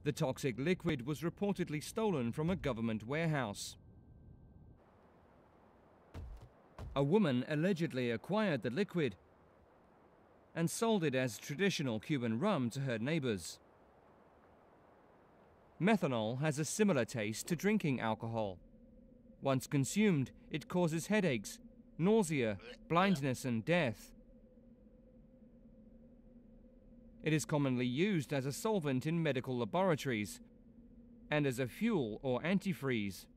The toxic liquid was reportedly stolen from a government warehouse. A woman allegedly acquired the liquid and sold it as traditional Cuban rum to her neighbors. Methanol has a similar taste to drinking alcohol. Once consumed, it causes headaches, nausea, blindness, and death. It is commonly used as a solvent in medical laboratories and as a fuel or antifreeze.